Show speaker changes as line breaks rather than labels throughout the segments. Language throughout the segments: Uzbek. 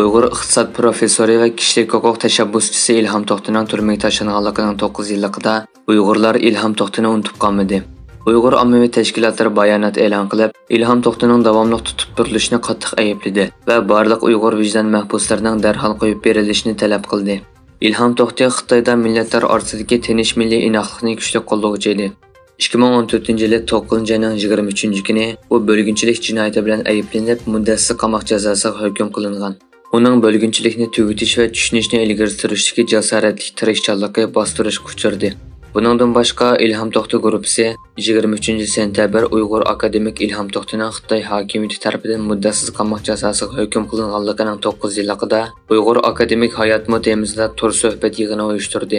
Uyghur iqtisod professori va kishilik huquq tashabbuschisi Ilhom To'xtining turmaga tashlanganligining 9 yilligida Uyg'urlar Ilhom To'xtini unutib qolmadi. Uyg'ur ommaviy tashkilotlari bayonot e'lon qilib, Ilhom To'xtining davomli tutib turilishini qattiq aybladi va barliq Uyg'ur vijdon mahbuslarining darhol qo'yib berilishini talab qildi. Ilhom To'xti Xitoyda millatlar orasidagi tinish milliy inoqlikni kuchli qo'llovchi edi. 2014-yili 9-ayning 23-kuni u bo'lginchilik jinoyati bilan ayblanib, muddatsiz qamoq jazosiga hukm qilingan. Uning bo'lginchilikni tugutish va tushunishni ilgari surishdagi jasoratli tirishchanligi bostirishga uchirdi. Buningdan boshqa Ilhom To'xti guruhi 23-sentabr Uyg'ur akademik Ilhom To'xtining Xitoy hokimiyati tomonidan muddatsiz qamoq jazosiga hukm qilinganligining 9 yilligida Uyg'ur akademik hayotmi temizida tur suhbat yig'ini uyushtirdi.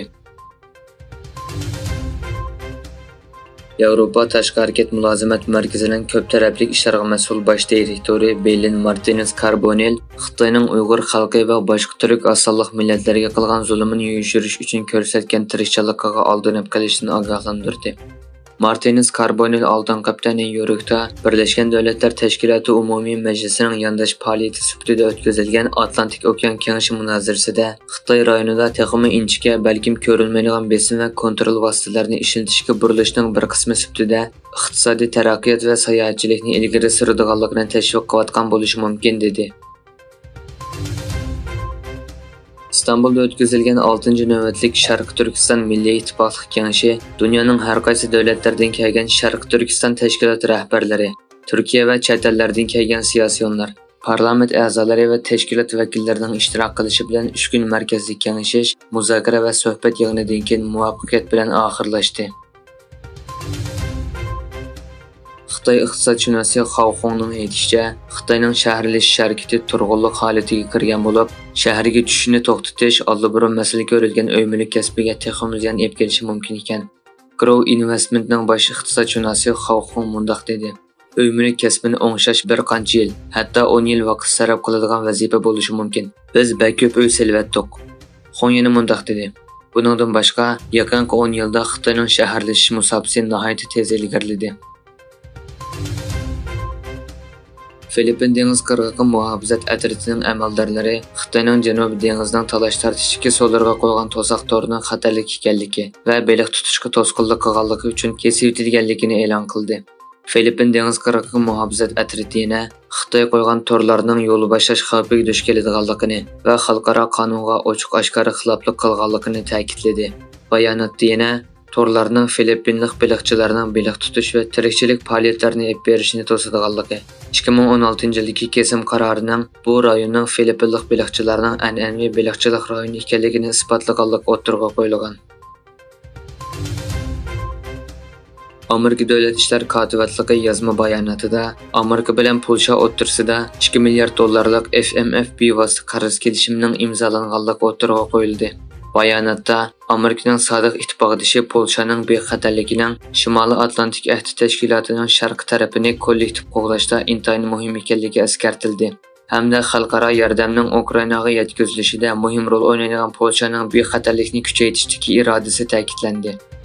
Yevropa Tashqi harakat mulozimat markazining ko'p tarafli ishlarga mas'ul bosh direktori Belin Martinez Carbonell Xitoyning Uyg'ur xalqi va boshqa turk asonliq millatlarga qilgan zulmini yuyishirish uchun ko'rsatgan tirishchanligiga aldanib qolishdan ogohlantirdi. Martinez Carbonell oldingi hafta Nyu-Yorkda Birlashgan Davlatlar Tashkiloti Umumiy Majlisining yondosh faoliyati sifatida o'tkazilgan Atlantik okean kengashi munozarasida Xitoy rayonida texmi inchika, balkim ko'rilmaydigan besim va kontrol vositalarini ishlatishga burilishning bir qismi sifatida iqtisodiy taraqqiyot va sayohatchilikni ilgari suradiganligini tashviq qilayotgan bo'lishi mumkin dedi. İstanbul'da o'tkazilgan 6-navbatlik Sharq Turkiston Milliy ittifoqlik kengashi dunyoning har qaysi davlatlaridan kelgan Sharq Turkiston tashkiloti rahbarlari, Turkiya va chet ellardan kelgan siyosiyonlar, parlament a'zolari va tashkilot vakillarining ishtirok qilishi bilan 3 kun markazli kengashish, muzokara va suhbat yig'inidan keyin muvaffaqiyat bilan oxirlashdi. Xitoy iqtisodshunosi Xao Xongning aytishicha, Xitoyning shaharlashish harakati turg'unlik holatiga kirgan bo'lib, shaharga tushishni to'xtatish allburun masala ko'rilgan uy-mulk kasbiga texnik ziyon olib kelishi mumkin ekan. Grow Investment'ning bosh iqtisodshunosi Xao Xong mundaq dedi: "Uy-mulk kasbini o'ngshash bir qancha yil, hatto 10 yil vaqt sarf qiladigan vazifa bo'lishi mumkin. Biz ko'p uy selvatdik." Xong yana mundaq dedi: "Buningdan boshqa, yaqinqi 10 yilda Xitoyning shaharlashish musobaqasi nihoyat tez ilgariladi." Filippin dengiz qirg'og'i muhofazat atritining amaldorlari Xitoyning Janubiy dengizning talash tartishga so'llarga qo'ygan to'siq to'rining xatarlik ekanligi va baliq tutishga to'sqinlik qilganligi uchun kesib yetilganligini e'lon qildi. Filippin dengiz qirg'og'i muhofazat atriti yana Xitoy qo'ygan to'rlarning yo'li boshlash xavfiga duch keladiganligini va xalqaro qonunga ochiq-oshkora xiloflik qilganligini ta'kidladi. Bayonotda yana Torlarning Filippinlik baliqchilarning baliq tutish va tirikchilik faoliyatlarini olib berishini to'sadiganligi, 2016-yildagi kesim qarorining bu rayonning Filippinlik baliqchilarining an'anaviy baliqchilik rayoni ekanligini isbotlaganlik o'tirg'a qo'yilgan. Amerika Davlat ishlar kotibatligi yozma bayonotida Amerika bilan Polsha o'rtasida 2 milliard dollarlik FMF bevosita qarz kelishimining imzolanganligi o'tirg'a qo'yildi. Bayonotda Amerikaning sodiq ittifoqdoshi Polshaning bexatarligining Shimoliy Atlantik ahdi tashkilotining sharq tarafini kollektiv qo'g'lashda intayin muhim ekanligi eskartildi. Hamda xalqaro yordamning Ukrainaga yetkazilishida muhim rol o'ynaydigan Polshaning bexatarlikni kuchaytirishdagi irodasi ta'kidlandi.